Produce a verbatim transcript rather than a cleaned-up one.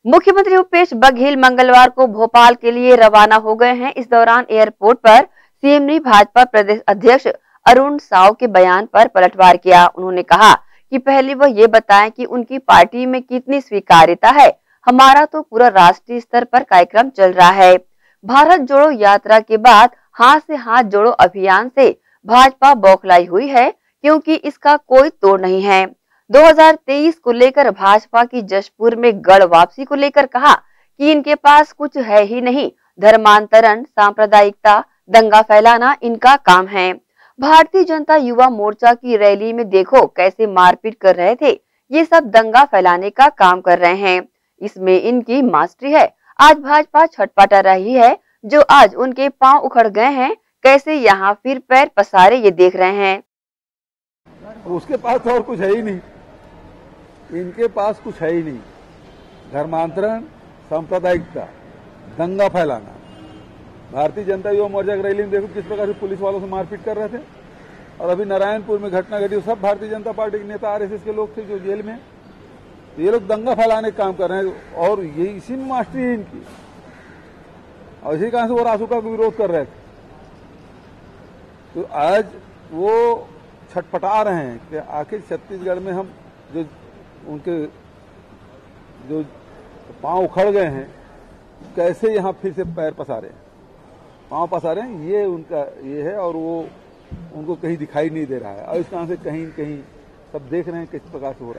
मुख्यमंत्री भूपेश बघेल मंगलवार को भोपाल के लिए रवाना हो गए हैं। इस दौरान एयरपोर्ट पर सीएम ने भाजपा प्रदेश अध्यक्ष अरुण साव के बयान पर पलटवार किया। उन्होंने कहा कि पहले वह ये बताएं कि उनकी पार्टी में कितनी स्वीकार्यता है। हमारा तो पूरा राष्ट्रीय स्तर पर कार्यक्रम चल रहा है। भारत जोड़ो यात्रा के बाद हाथ से हाथ जोड़ो अभियान से भाजपा बौखलाई हुई है, क्योंकि इसका कोई तोड़ नहीं है। दो हज़ार तेईस को लेकर भाजपा की जशपुर में गढ़ वापसी को लेकर कहा कि इनके पास कुछ है ही नहीं। धर्मांतरण, सांप्रदायिकता, दंगा फैलाना इनका काम है। भारतीय जनता युवा मोर्चा की रैली में देखो कैसे मारपीट कर रहे थे। ये सब दंगा फैलाने का काम कर रहे हैं। इसमें इनकी मास्टरी है। आज भाजपा छटपटा रही है, जो आज उनके पांव उखड़ गए हैं। कैसे यहाँ फिर पैर पसारे ये देख रहे हैं। उसके पास तो और कुछ है ही नहीं, इनके पास कुछ है ही नहीं। धर्मांतरण, सांप्रदायिकता, दंगा फैलाना। भारतीय जनता युवा मोर्चा की रैली में देखो किस प्रकार से पुलिस वालों से मारपीट कर रहे थे। और अभी नारायणपुर में घटना घटी, सब भारतीय जनता पार्टी के नेता आरएसएस के लोग थे जो जेल में। तो ये लोग दंगा फैलाने का काम कर रहे हैं और ये इसी में मास्टरी है इनकी। और इसी कारण से वो रासुका को विरोध कर रहे थे। तो आज वो छटपटा रहे हैं कि आखिर छत्तीसगढ़ में हम जो उनके जो पांव उखड़ गए हैं, कैसे यहाँ फिर से पैर पसारे, पांव पसारे, ये उनका ये है। और वो उनको कहीं दिखाई नहीं दे रहा है और इस कारण से कहीं कहीं सब देख रहे हैं किस प्रकार से हो रहा है।